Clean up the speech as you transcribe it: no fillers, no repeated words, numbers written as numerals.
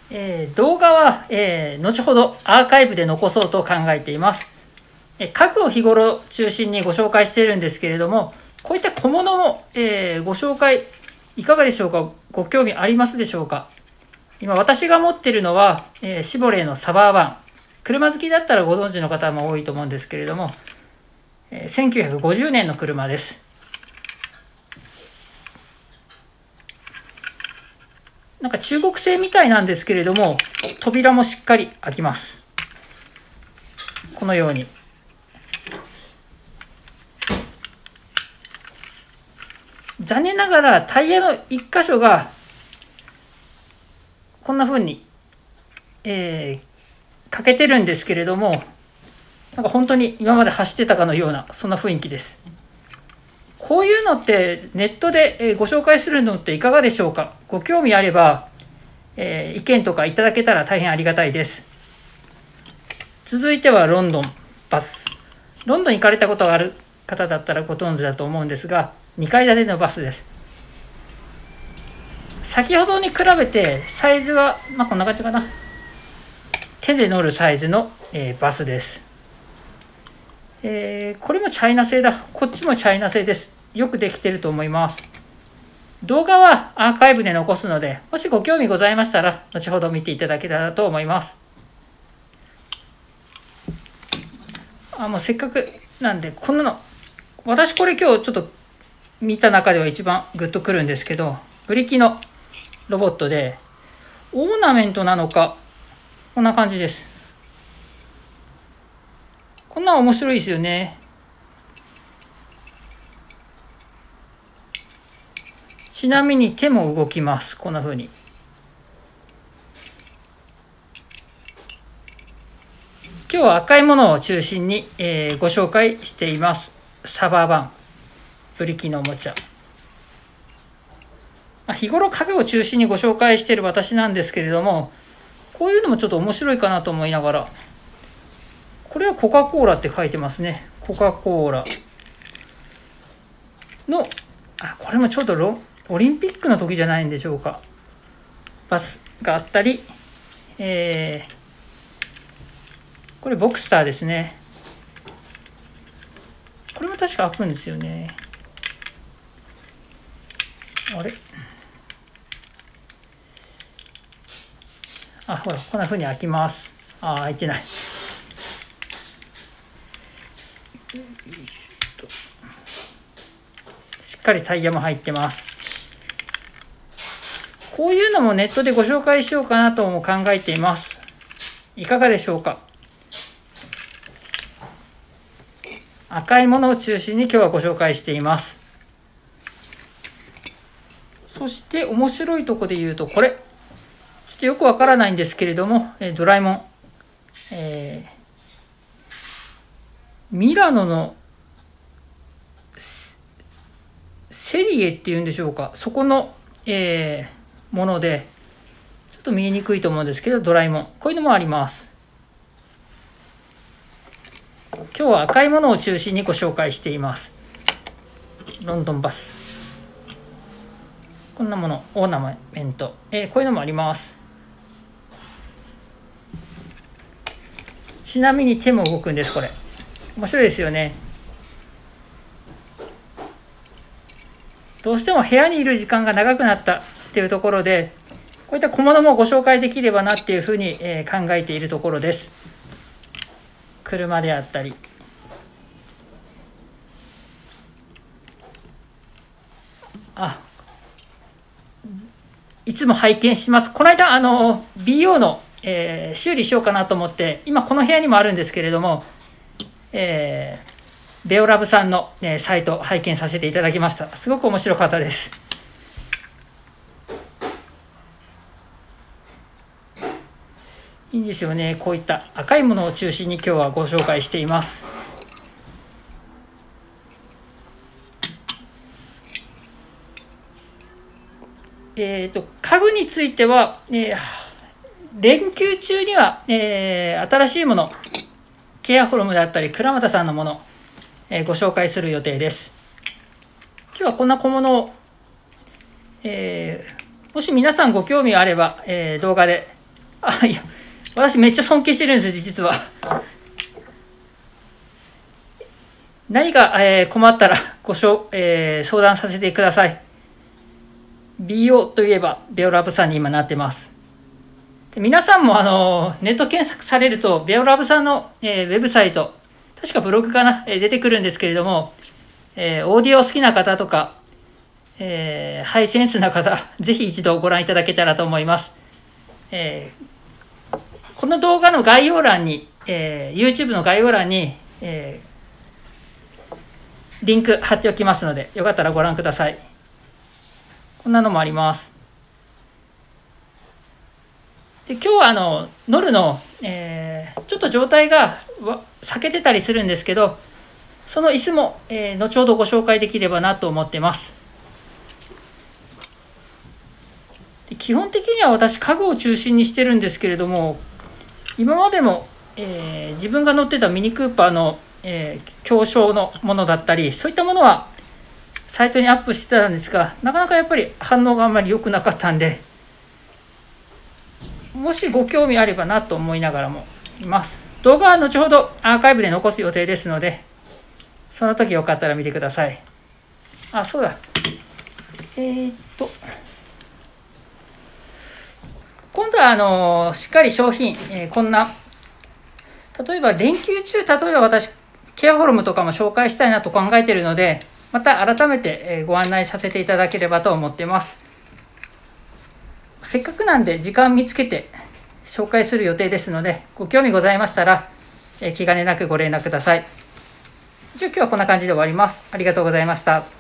動画は、後ほどアーカイブで残そうと考えています。家具を日頃中心にご紹介しているんですけれども、こういった小物も、ご紹介いかがでしょうか。ご興味ありますでしょうか。今私が持っているのは、シボレーのサバーワン。車好きだったらご存知の方も多いと思うんですけれども、1950年の車です。なんか中国製みたいなんですけれども、扉もしっかり開きます。このように。残念ながらタイヤの1箇所がこんな風に、欠けてるんですけれども、なんか本当に今まで走ってたかのようなそんな雰囲気です。こういうのってネットでご紹介するのっていかがでしょうか。ご興味あれば、意見とかいただけたら大変ありがたいです。続いてはロンドンバス。ロンドン行かれたことがある方だったらご存知だと思うんですが、2階建てのバスです。先ほどに比べてサイズは、こんな感じかな。手で乗るサイズの、バスです。これもチャイナ製だ。こっちもチャイナ製です。よくできてると思います。動画はアーカイブで残すので、もしご興味ございましたら、後ほど見ていただけたらと思います。もうせっかくなんで、こんなの、私これ今日ちょっと見た中では一番グッとくるんですけど、ブリキのロボットで、オーナメントなのか、こんな感じです。こんな面白いですよね。ちなみに手も動きます。こんな風に。今日は赤いものを中心に、ご紹介しています。サバーバン、ブリキのおもちゃ。日頃家具を中心にご紹介している私なんですけれども、こういうのもちょっと面白いかなと思いながら、これはコカ・コーラって書いてますね。コカ・コーラの、これもちょっとオリンピックの時じゃないんでしょうか。バスがあったり、これボクスターですね。これも確か開くんですよね。あれ、ほら、こんな風に開きます。開いてない。しっかりタイヤも入ってます。こういうのもネットでご紹介しようかなとも考えています。いかがでしょうか。赤いものを中心に今日はご紹介しています。そして面白いところで言うと、これちょっとよくわからないんですけれども、ドラえもん、ミラノのセリエっていうんでしょうか、そこの、ものでちょっと見えにくいと思うんですけど、ドラえもん、こういうのもあります。今日は赤いものを中心にご紹介しています。ロンドンバス、こんなもの、オーナメント、こういうのもあります。ちなみに手も動くんです。これ面白いですよね。どうしても部屋にいる時間が長くなったっていうところで、こういった小物もご紹介できればなっていうふうに考えているところです。車であったり、いつも拝見します。この間BO の、修理しようかなと思って、今この部屋にもあるんですけれども、ベオラブさんの、サイト拝見させていただきました。すごく面白かったです。いいんですよね。こういった赤いものを中心に今日はご紹介しています。家具については、連休中には、新しいもの、ケアフォルムだったり倉俣さんのもの、ご紹介する予定です。今日はこんな小物を、もし皆さんご興味あれば、動画でいや、私めっちゃ尊敬してるんですよ、実は。何か、困ったら相談させてください。美容といえば、ベオラブさんに今なってます。で皆さんもネット検索されると、ベオラブさんの、ウェブサイト、確かブログかな、出てくるんですけれども、オーディオ好きな方とか、ハイセンスな方、ぜひ一度ご覧いただけたらと思います。この動画の概要欄に、YouTube の概要欄に、リンク貼っておきますので、よかったらご覧ください。こんなのもあります。で今日はノルの、ちょっと状態が避けてたりするんですけど、その椅子も、後ほどご紹介できればなと思ってます。で基本的には私家具を中心にしてるんですけれども、今までも、自分が乗ってたミニクーパーの、狭小のものだったり、そういったものはサイトにアップしてたんですが、なかなかやっぱり反応があんまり良くなかったんで、もしご興味あればなと思いながらもいます。動画は後ほどアーカイブで残す予定ですので、その時よかったら見てください。あ、そうだ。今度はしっかり商品、こんな、例えば連休中、例えば私、ケアフォルムとかも紹介したいなと考えているので、また改めてご案内させていただければと思っています。せっかくなんで時間見つけて紹介する予定ですので、ご興味ございましたら、気兼ねなくご連絡ください。一応今日はこんな感じで終わります。ありがとうございました。